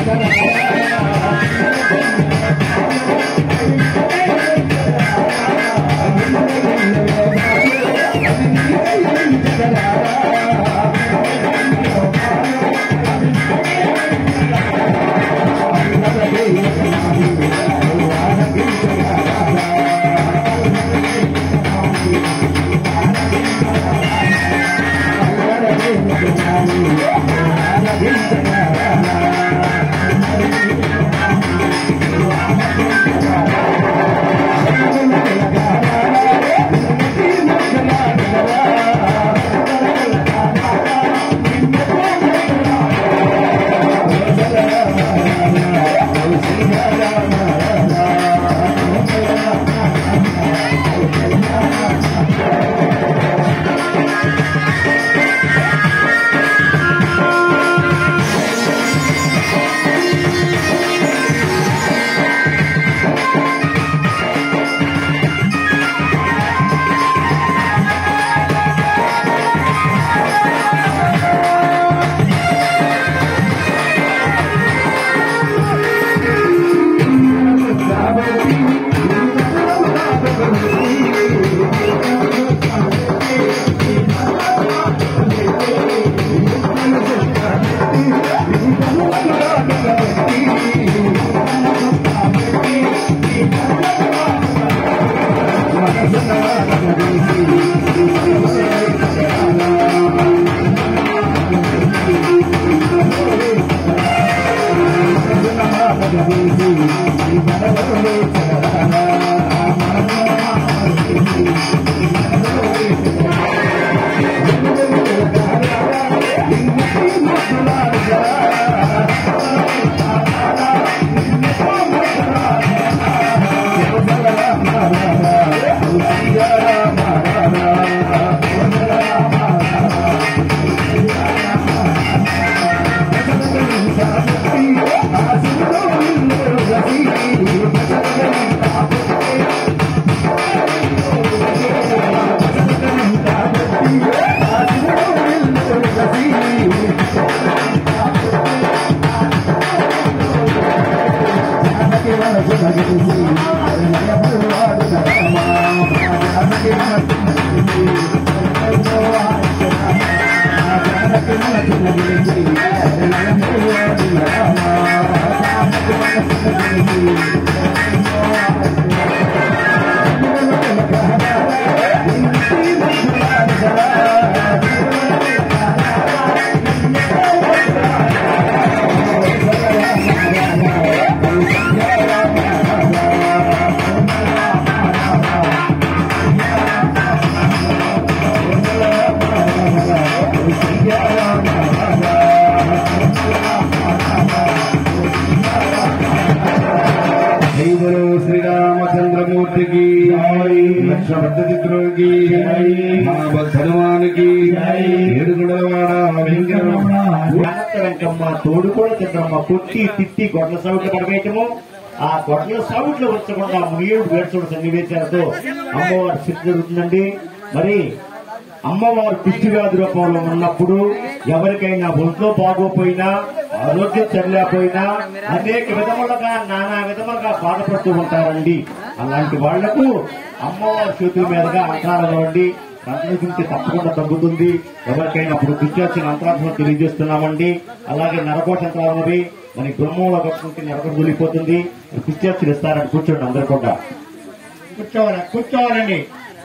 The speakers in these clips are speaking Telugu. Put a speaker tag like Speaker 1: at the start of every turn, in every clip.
Speaker 1: తోడుకోడ చంద్రమ్మ కొట్టి తిట్టి గొడ్ల సౌట్లు పడవేయటము ఆ గొడ్ల సౌట్లు వచ్చకుండా మునియేడు వేడుచోడు సన్నివేశాలతో అమ్మవారి స్థితి జరుగుతుందండి. మరి అమ్మవారు కుష్టి వ్యాధి రూపంలో ఉన్నప్పుడు ఎవరికైనా ఒంట్లో బాగోపోయినా ఆరోగ్యం సరిలేకపోయినా అనేక విధములుగా నానా విధములుగా బాధపడుతూ ఉంటారండి. అలాంటి వాళ్లకు అమ్మవారి చేతుల మీదుగా అంతరాలు వండి సంతరించుకుంటే తప్పకుండా తగ్గుతుంది. ఎవరికైనా ఇప్పుడు పిచ్చాల్సిన అంతరార్థం తెలియజేస్తున్నామండి. అలాగే నరకోట యంత్రాలన్నవి మనకి బ్రహ్మంలో కట్టుకుంటే నరకం దొరికిపోతుంది. పిచ్చార్చులు ఇస్తారని కూర్చోండి, అందరు కూడా కూర్చోవాలండి.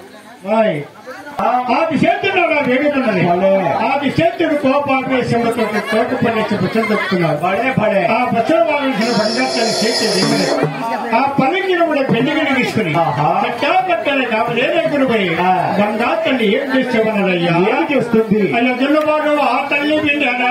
Speaker 1: ఆదిశేతుడు వేడుతున్నది. ఆదిశేతుడు కోపాపేశములతో తోట పనిచేసి పుచ్చలు దొక్కుతున్నారు. ఆ పుచ్చలు వాడించిన పంచాన్ని చేసేది ఆ పనికి పెళ్లిగిని తీసుకుని కట్టాలి కావలేదని పోయి గంగా తల్లి ఏం చేసేవన్నదయ్యా, ఏం చేస్తుంది అయ్యా జల్లుబాటు ఆ తల్లి బిడ్డనా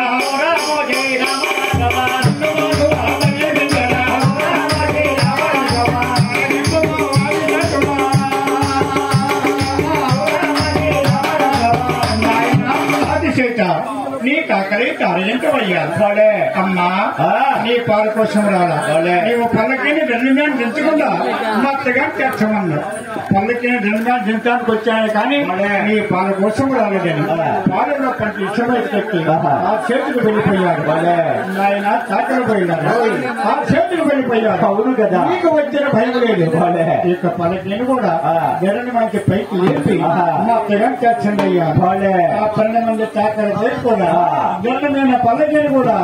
Speaker 1: నీ కాకరే కార్యంటవయ్యా. అమ్మా నీ పాల కోసం రాలా నీవు పల్లకిని వెన్నుమేను పెంచకుండా మత్తగా తెచ్చమన్నా
Speaker 2: పల్లెకి జంతానికి వచ్చాను కానీ నీ పాల కోసం రాలేదని పాలలో కొంచెం ఇష్టమైతే ఆ చేతికి వెళ్ళిపోయాడు. ఆయన చాకలు పోయినాడు, ఆ చేతికి వెళ్ళిపోయాడు. అవును కదా, నీకు వచ్చిన భయం లేదు. ఇక పల్లెకి కూడా జరని మనకి పైకి లేపి మా తెగం తెచ్చండి అయ్యా. ఆ 12 మంది చాకలు చేసి కూడా జరమైన పల్లెకి కూడా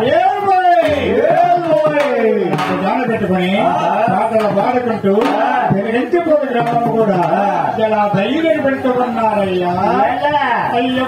Speaker 2: జాన పెట్టుకుని పాటలు పాడుకుంటూ వెలిగించిపోయి గ్రామం కూడా ఇలా ధైర్యం పెడుతూ ఉన్నారయ్యా. అయ్య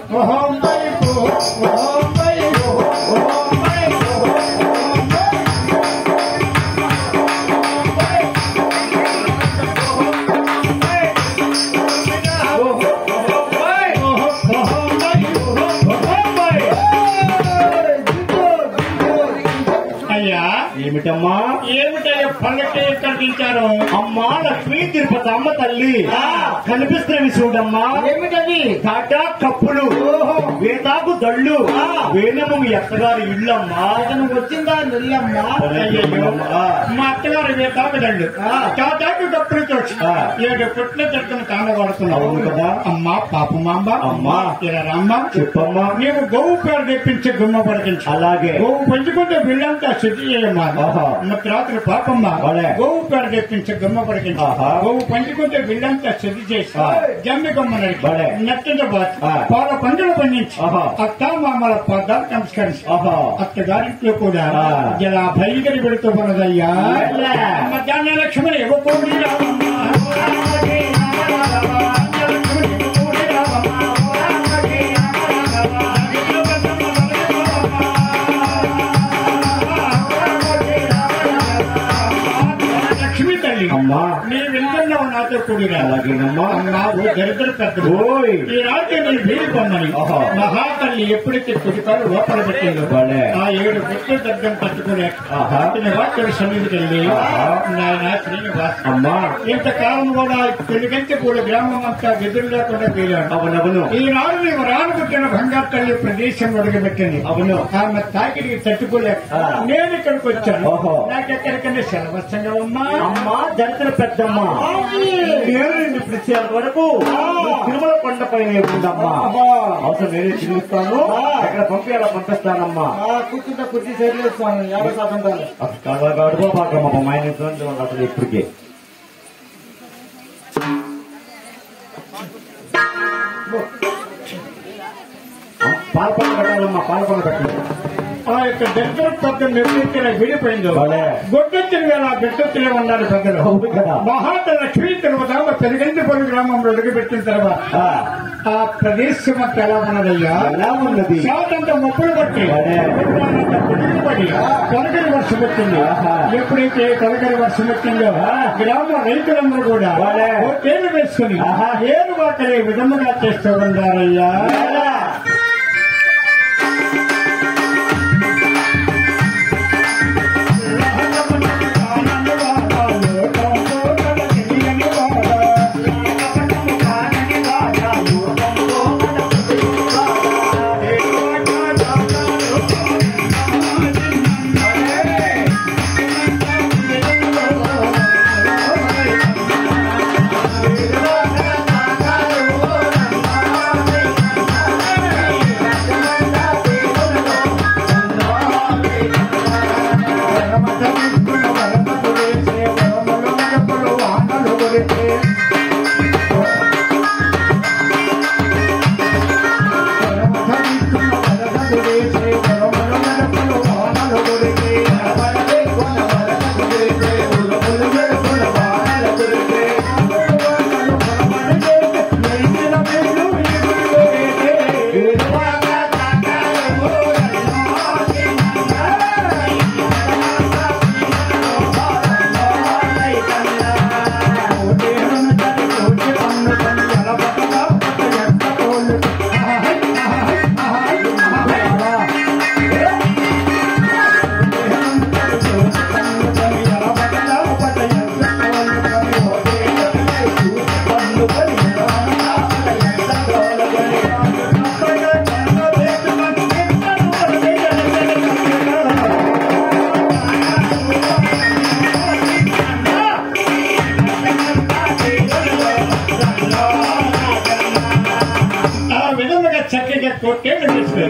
Speaker 1: ఏమిటమ్మా,
Speaker 2: ఏమిటయ్యా పల్లెకి కనిపించారు?
Speaker 1: అమ్మా లక్ష్మీ తిరుపతి అమ్మ తల్లి కనిపిస్తున్నవి చూడమ్మా.
Speaker 2: ఏమిటది?
Speaker 1: టాటా కప్పులు, వేతాకు దళ్ళు, వేణము ఎత్తగారి ఇళ్ళమ్మా.
Speaker 2: వచ్చిందా నిల్లమ్మా? మా అత్తగారు వేతాకు దళ్ళు, టాటాకు కప్పులు చూసి 7 పుట్ల చెట్టును కాండబడుతున్నావు
Speaker 1: కదా.
Speaker 2: అమ్మా పాపమాంబ,
Speaker 1: అమ్మా
Speaker 2: ఇలా రామ్మ
Speaker 1: చెప్పమ్మా.
Speaker 2: నీవు గోవు పేరు తెప్పించి గుమ్మ పడికించు.
Speaker 1: అలాగే
Speaker 2: గోవు పెంచుకుంటే బిల్లంతా శుద్ధి చేయమ్మా. రాత్రి పాపమ్మ గోవు పేరు తెప్పించి గుమ్మ పడికించు. గోవు పంచుకుంటే బిల్లంతా శుద్ధి చేసి జమ్మి గుమ్మని నచ్చంత పాల పండుగ పండించి అత్త మామల పదాలు నమస్కరించి అత్తగారింట్లో కూడా ఇలా భయంకరి పెడుతూ ఉన్నదయ్యా. మధ్యాహ్న లక్ష్మణి ఇవ్వకూడదు
Speaker 1: అమ్మా.
Speaker 2: నీ వింటున్నావు నాతో కూడిరా.
Speaker 1: అలాగేనమ్మా.
Speaker 2: అమ్మా ఓ దరిద్ర పెద్దలు, ఈ రాత్రి నీ వీలు పొమ్మని మహాతల్లి ఎప్పుడైతే కుడికాలు లోపల పెట్టిందో ఆ 7 పుట్ల దగ్గర పట్టుకునే వాక్యుల సన్నిధికి వెళ్ళి నాయన శ్రీనివాస్ అమ్మా ఇంతకాలం కూడా తెలుగంటే కూడా గ్రామం అంతా ఎదురు లేకుండా పేరాడు.
Speaker 1: అవునవును.
Speaker 2: ఈనాడు నీవు రానుకుంటున్న బంగారు తల్లి ప్రదేశం అడుగుపెట్టింది.
Speaker 1: అవును.
Speaker 2: ఆమె తాకిడికి తట్టుకోలేక నేను ఇక్కడికి వచ్చాను. నాకెక్కడికన్నా సెలవచ్చంగా ఉమ్మా.
Speaker 1: అమ్మా దరిద్ర పెద్దమ్మ, నేను ప్రత్యేక వరకు తిరుమల కొండ పైన ఉండమ్మా. అవసరం నేనే తిరుగుతాను, ఎక్కడ పంపి అలా పంపిస్తానమ్మా.
Speaker 2: కూర్చుంటే కుర్చీ చేర్లేస్తాను 50%
Speaker 1: గడుపుకోపాకమ్మా. మా ఆయన అసలు ఇప్పటికే పాల్పొండ పెట్టాలమ్మా. పాల్పొండ పెట్టండి.
Speaker 2: ఆ యొక్క దగ్గర పెద్ద నిర్మించిన విడిపోయిందో గొడ్డొచ్చిన వేళ గడ్డొచ్చినే ఉన్నారు పెద్దలు. మహాత లక్ష్మీ తిరుపతి పెరిగంటిపల్లి గ్రామంలో అడుగుపెట్టిన తర్వాత ఆ ప్రదేశం అంతా ఎలా ఉన్నదయ్యా?
Speaker 1: ఎలా ఉన్నది?
Speaker 2: శాతంతా మొప్పులు పట్టి పడి తొలగరి వర్షం వచ్చింది. ఎప్పుడైతే తొలగరి వర్షం వచ్చిందో గ్రామ రైతులందరూ కూడా తేలు వేసుకుని ఏరు వాకలే విధముగా చేస్తూ ఉన్నారయ్యా.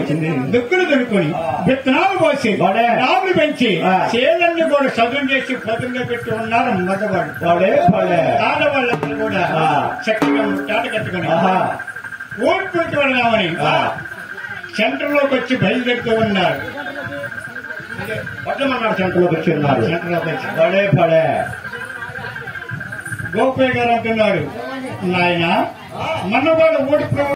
Speaker 1: వచ్చింది
Speaker 2: దుక్కులు దున్నుకొని విత్తనాలు పోసి
Speaker 1: వాడే.
Speaker 2: నాగులు పెంచి
Speaker 1: ఆ.
Speaker 2: చేలన్నీ కూడా సదును చేసి పదునుగా పెట్టి ఉన్నారు మగవాడు
Speaker 1: వాడే వాడే
Speaker 2: ఆడవాళ్ళందరూ కూడా
Speaker 1: ఆ.
Speaker 2: చక్కగా తాట కట్టుకుని
Speaker 1: ఆహా
Speaker 2: ఓడిపోయి వెళ్దామని
Speaker 1: ఆ.
Speaker 2: సెంటర్ లోకి వచ్చి బయలుదేరుతూ ఉన్నారు.
Speaker 1: పట్టమన్నాడు సెంటర్లోకి వచ్చి ఉన్నారు
Speaker 2: సెంటర్ లోకి వచ్చి
Speaker 1: పడే పడే
Speaker 2: గోపయ్య గారు అంటున్నారు, నాయన మనవాడు ఓడిపో